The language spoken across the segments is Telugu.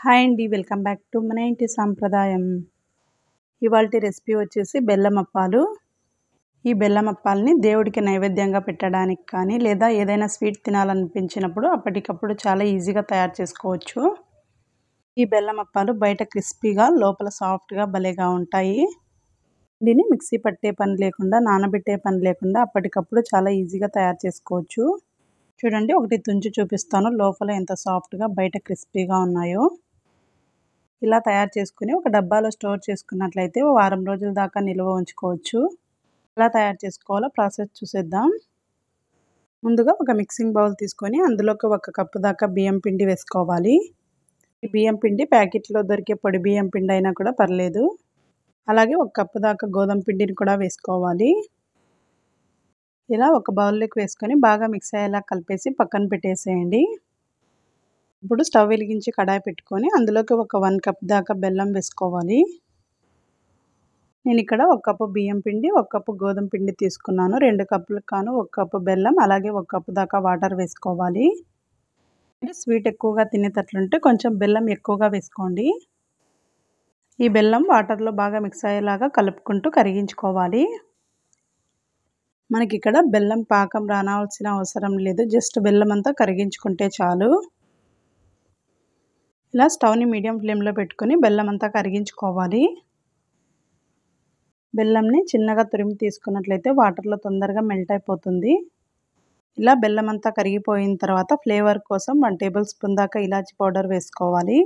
హాయ్ అండి. వెల్కమ్ బ్యాక్ టు మన ఇంటి సాంప్రదాయం. ఇవాల్టి రెసిపీ వచ్చేసి బెల్లం అప్పాలు. ఈ బెల్లం అప్పాలని దేవుడికి నైవేద్యంగా పెట్టడానికి కానీ, లేదా ఏదైనా స్వీట్ తినాలనిపించినప్పుడు అప్పటికప్పుడు చాలా ఈజీగా తయారు చేసుకోవచ్చు. ఈ బెల్లం అప్పాలు బయట క్రిస్పీగా, లోపల సాఫ్ట్‌గా భలేగా ఉంటాయి. దీన్ని మిక్సీ పట్టే పని లేకుండా, నానబెట్టే పని లేకుండా అప్పటికప్పుడు చాలా ఈజీగా తయారు చేసుకోవచ్చు. చూడండి, ఒకటి తుంచి చూపిస్తాను. లోపల ఎంత సాఫ్ట్‌గా, బయట క్రిస్పీగా ఉన్నాయో. ఇలా తయారు చేసుకొని ఒక డబ్బాలో స్టోర్ చేసుకున్నట్లయితే ఓ వారం రోజుల దాకా నిల్వ ఉంచుకోవచ్చు. ఎలా తయారు చేసుకోవాలో ప్రాసెస్ చూసేద్దాం. ముందుగా ఒక మిక్సింగ్ బౌల్ తీసుకొని అందులోకి 1 కప్పు దాకా బియ్యం పిండి వేసుకోవాలి. ఈ బియ్యం పిండి ప్యాకెట్లో దొరికే పొడి బియ్యం పిండి అయినా కూడా పర్లేదు. అలాగే 1 కప్పు దాకా గోధుమ పిండిని కూడా వేసుకోవాలి. ఇలా ఒక బౌల్లోకి వేసుకొని బాగా మిక్స్ అయ్యేలా కలిపేసి పక్కన పెట్టేసేయండి. ఇప్పుడు స్టవ్ వెలిగించి కడాయి పెట్టుకొని అందులోకి ఒక 1 కప్ దాకా బెల్లం వేసుకోవాలి. నేను ఇక్కడ 1 కప్పు బియ్యం పిండి, 1 కప్పు గోధుమ పిండి తీసుకున్నాను. 2 కప్పులకు గాను 1 కప్పు బెల్లం, అలాగే 1 కప్పు దాకా వాటర్ వేసుకోవాలి. స్వీట్ ఎక్కువగా తినేటట్లుంటే కొంచెం బెల్లం ఎక్కువగా వేసుకోండి. ఈ బెల్లం వాటర్లో బాగా మిక్స్ అయ్యేలాగా కలుపుకుంటూ కరిగించుకోవాలి. మనకి ఇక్కడ బెల్లం పాకం రానవలసిన అవసరం లేదు. జస్ట్ బెల్లం అంతా కరిగించుకుంటే చాలు. ఇలా స్టవ్ని మీడియం ఫ్లేమ్లో పెట్టుకొని బెల్లం అంతా కరిగించుకోవాలి. బెల్లంని చిన్నగా తురిమి తీసుకున్నట్లయితే వాటర్లో తొందరగా మెల్ట్ అయిపోతుంది. ఇలా బెల్లం అంతా కరిగిపోయిన తర్వాత ఫ్లేవర్ కోసం 1 టేబుల్ స్పూన్ దాకా ఇలాచి పౌడర్ వేసుకోవాలి.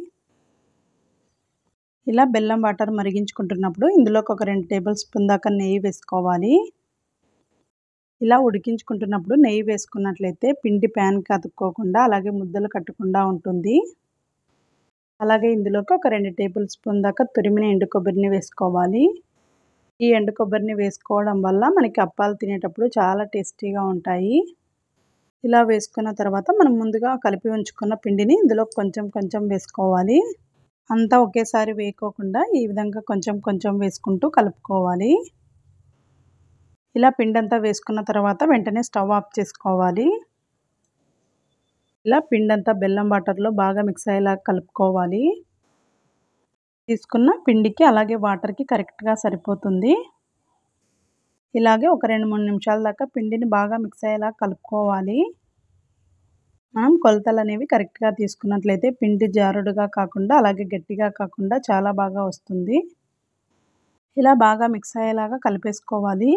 ఇలా బెల్లం వాటర్ మరిగించుకుంటున్నప్పుడు ఇందులోకి ఒక 2 టేబుల్ స్పూన్ దాకా నెయ్యి వేసుకోవాలి. ఇలా ఉడికించుకుంటున్నప్పుడు నెయ్యి వేసుకున్నట్లయితే పిండి ప్యాన్కి అతుక్కోకుండా, అలాగే ముద్దలు కట్టకుండా ఉంటుంది. అలాగే ఇందులోకి ఒక 2 టేబుల్ స్పూన్ దాకా తురిమిన ఎండు కొబ్బరిని వేసుకోవాలి. ఈ ఎండు కొబ్బరిని వేసుకోవడం వల్ల మనకి అప్పాలు తినేటప్పుడు చాలా టేస్టీగా ఉంటాయి. ఇలా వేసుకున్న తర్వాత మనం ముందుగా కలిపి ఉంచుకున్న పిండిని ఇందులో కొంచెం కొంచెం వేసుకోవాలి. అంతా ఒకేసారి వేయకోకుండా ఈ విధంగా కొంచెం కొంచెం వేసుకుంటూ కలుపుకోవాలి. ఇలా పిండంతా వేసుకున్న తర్వాత వెంటనే స్టవ్ ఆఫ్ చేసుకోవాలి. ఇలా పిండంతా బెల్లం వాటర్లో బాగా మిక్స్ అయ్యేలా కలుపుకోవాలి. తీసుకున్న పిండికి అలాగే వాటర్కి కరెక్ట్గా సరిపోతుంది. ఇలాగే ఒక 2-3 నిమిషాల దాకా పిండిని బాగా మిక్స్ అయ్యేలా కలుపుకోవాలి. మనం కొలతలు అనేవి కరెక్ట్గా తీసుకున్నట్లయితే పిండి జారుడుగా కాకుండా, అలాగే గట్టిగా కాకుండా చాలా బాగా వస్తుంది. ఇలా బాగా మిక్స్ అయ్యేలాగా కలిపేసుకోవాలి.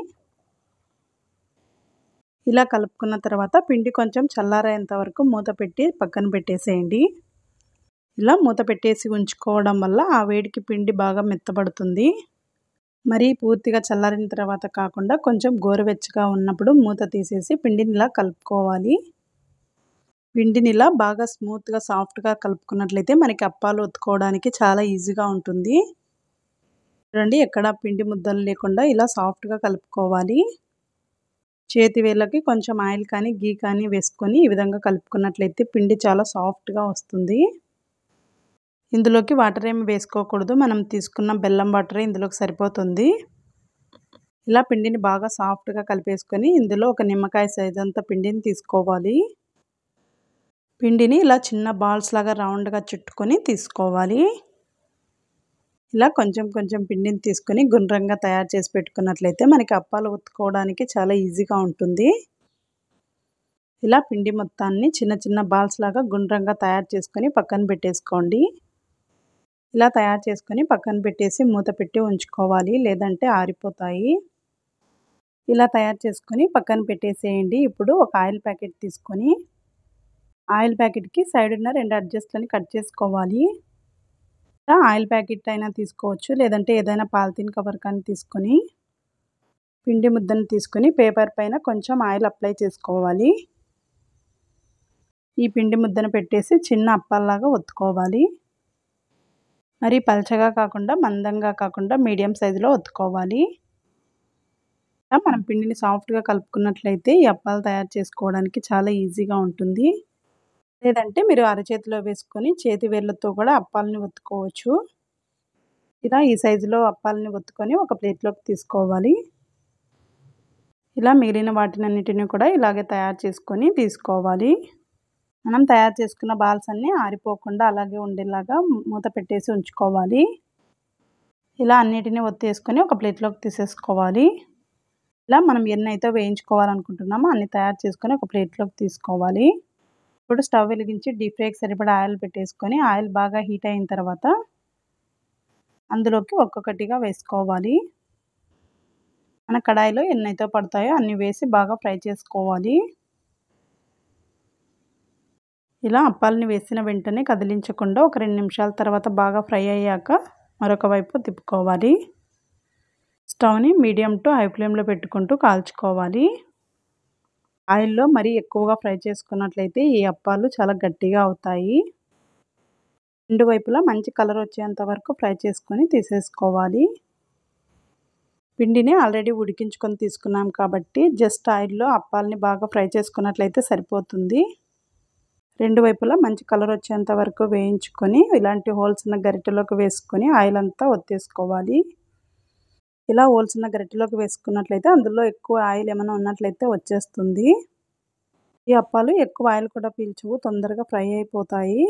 ఇలా కలుపుకున్న తర్వాత పిండి కొంచెం చల్లారేంత వరకు మూత పెట్టి పక్కన పెట్టేసేయండి. ఇలా మూత పెట్టేసి ఉంచుకోవడం వల్ల ఆ వేడికి పిండి బాగా మెత్తబడుతుంది. మరీ పూర్తిగా చల్లారిన తర్వాత కాకుండా కొంచెం గోరువెచ్చగా ఉన్నప్పుడు మూత తీసేసి పిండిని ఇలా కలుపుకోవాలి. పిండిని ఇలా బాగా స్మూత్‌గా, సాఫ్ట్‌గా కలుపుకున్నట్లయితే మనకి అప్పాలు ఒత్తుకోవడానికి చాలా ఈజీగా ఉంటుంది. చూడండి, ఎక్కడ పిండి ముద్దలు లేకుండా ఇలా సాఫ్ట్‌గా కలుపుకోవాలి. చేతి వేళ్ళకి కొంచెం ఆయిల్ కానీ, ఘీ కానీ వేసుకొని ఈ విధంగా కలుపుకున్నట్లయితే పిండి చాలా సాఫ్ట్‌గా వస్తుంది. ఇందులోకి వాటర్ ఏమి వేసుకోకూడదు. మనం తీసుకున్న బెల్లం వాటరే ఇందులోకి సరిపోతుంది. ఇలా పిండిని బాగా సాఫ్ట్‌గా కలిపేసుకొని ఇందులో ఒక నిమ్మకాయ సైజ్ అంత పిండిని తీసుకోవాలి. పిండిని ఇలా చిన్న బాల్స్ లాగా రౌండ్‌గా చుట్టుకొని తీసుకోవాలి. ఇలా కొంచెం కొంచెం పిండిని తీసుకొని గుండ్రంగా తయారు చేసి పెట్టుకున్నట్లయితే మనకి అప్పాలు ఒత్తుకోవడానికి చాలా ఈజీగా ఉంటుంది. ఇలా పిండి మొత్తాన్ని చిన్న చిన్న బాల్స్ లాగా గుండ్రంగా తయారు చేసుకొని పక్కన పెట్టేసుకోండి. ఇలా తయారు చేసుకొని పక్కన పెట్టేసి మూత పెట్టి ఉంచుకోవాలి, లేదంటే ఆరిపోతాయి. ఇలా తయారు చేసుకొని పక్కన పెట్టేసేయండి. ఇప్పుడు ఒక ఆయిల్ ప్యాకెట్ తీసుకొని ఆయిల్ ప్యాకెట్‌కి సైడ్ ఉన్న 2 అడ్జస్ట్‌లని కట్ చేసుకోవాలి. ఆయిల్ ప్యాకెట్ అయినా తీసుకోవచ్చు, లేదంటే ఏదైనా పాలిథీన్ కవర్ కానీ తీసుకొని పిండి ముద్దను తీసుకొని పేపర్ పైన కొంచెం ఆయిల్ అప్లై చేసుకోవాలి. ఈ పిండి ముద్దను పెట్టేసి చిన్న అప్పాల్లాగా ఒత్తుకోవాలి. మరి పల్చగా కాకుండా, మందంగా కాకుండా మీడియం సైజులో ఒత్తుకోవాలి. మనం పిండిని సాఫ్ట్‌గా కలుపుకున్నట్లయితే ఈ అప్పాలు తయారు చేసుకోవడానికి చాలా ఈజీగా ఉంటుంది. లేదంటే మీరు అరచేతిలో వేసుకొని చేతి వేళ్ళతో కూడా అప్పాలని ఒత్తుకోవచ్చు. ఇలా ఈ సైజులో అప్పాలని ఒత్తుకొని ఒక ప్లేట్‌లోకి తీసుకోవాలి. ఇలా మిగిలిన వాటినన్నిటిని కూడా ఇలాగే తయారు చేసుకొని తీసుకోవాలి. మనం తయారు చేసుకున్న బాల్స్ అన్నీ ఆరిపోకుండా అలాగే ఉండేలాగా మూత పెట్టేసి ఉంచుకోవాలి. ఇలా అన్నిటిని ఒత్తేసుకొని ఒక ప్లేట్లోకి తీసేసుకోవాలి. ఇలా మనం ఎన్నైతే వేయించుకోవాలనుకుంటున్నామో అన్ని తయారు చేసుకొని ఒక ప్లేట్లోకి తీసుకోవాలి. ఇప్పుడు స్టవ్ వెలిగించి డీప్ ఫ్రైకి సరిపడా ఆయిల్ పెట్టేసుకొని ఆయిల్ బాగా హీట్ అయిన తర్వాత అందులోకి ఒక్కొక్కటిగా వేసుకోవాలి. మన కడాయిలో ఎన్నైతే పడతాయో అన్ని వేసి బాగా ఫ్రై చేసుకోవాలి. ఇలా అప్పాలని వేసిన వెంటనే కదిలించకుండా ఒక 2 నిమిషాల తర్వాత బాగా ఫ్రై అయ్యాక మరొక వైపు తిప్పుకోవాలి. స్టవ్ని మీడియం టు హై ఫ్లేమ్లో పెట్టుకుంటూ కాల్చుకోవాలి. ఆయిల్లో మరీ ఎక్కువగా ఫ్రై చేసుకున్నట్లయితే ఈ అప్పాలు చాలా గట్టిగా అవుతాయి. రెండు వైపులా మంచి కలర్ వచ్చేంత వరకు ఫ్రై చేసుకొని తీసేసుకోవాలి. పిండిని ఆల్రెడీ ఉడికించుకొని తీసుకున్నాం కాబట్టి జస్ట్ ఆయిల్లో అప్పాలని బాగా ఫ్రై చేసుకున్నట్లయితే సరిపోతుంది. రెండు వైపులా మంచి కలర్ వచ్చేంత వరకు వేయించుకొని ఇలాంటి హోల్స్ ఉన్న గరిటెలోకి వేసుకొని ఆయిల్ అంతా ఒత్తేసుకోవాలి. ఇలా హోల్స్ ఉన్న గరిటెలోకి వేసుకున్నట్లయితే అందులో ఎక్కువ ఆయిల్ ఏమైనా ఉన్నట్లయితే వచ్చేస్తుంది. ఈ అప్పాలు ఎక్కువ ఆయిల్ కూడా పీల్చవు, తొందరగా ఫ్రై అయిపోతాయి.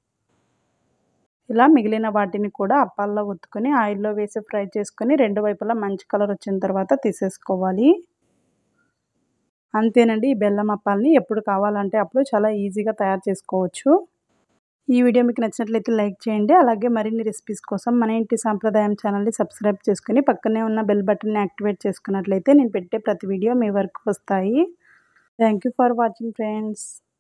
ఇలా మిగిలిన వాటిని కూడా అప్పాల్లో ఒత్తుకొని ఆయిల్లో వేసి ఫ్రై చేసుకొని రెండు వైపులా మంచి కలర్ వచ్చిన తర్వాత తీసేసుకోవాలి. అంతేనండి, ఈ బెల్లం అప్పాలని ఎప్పుడు కావాలంటే అప్పుడు చాలా ఈజీగా తయారు చేసుకోవచ్చు. ఈ వీడియో మీకు నచ్చినట్లయితే లైక్ చేయండి. అలాగే మరిన్ని రెసిపీస్ కోసం మన ఇంటి సాంప్రదాయం ఛానల్ని సబ్స్క్రైబ్ చేసుకొని పక్కనే ఉన్న బెల్ బటన్ని యాక్టివేట్ చేసుకున్నట్లయితే నేను పెట్టే ప్రతి వీడియో మీ వరకు వస్తాయి. Thank you for watching friends.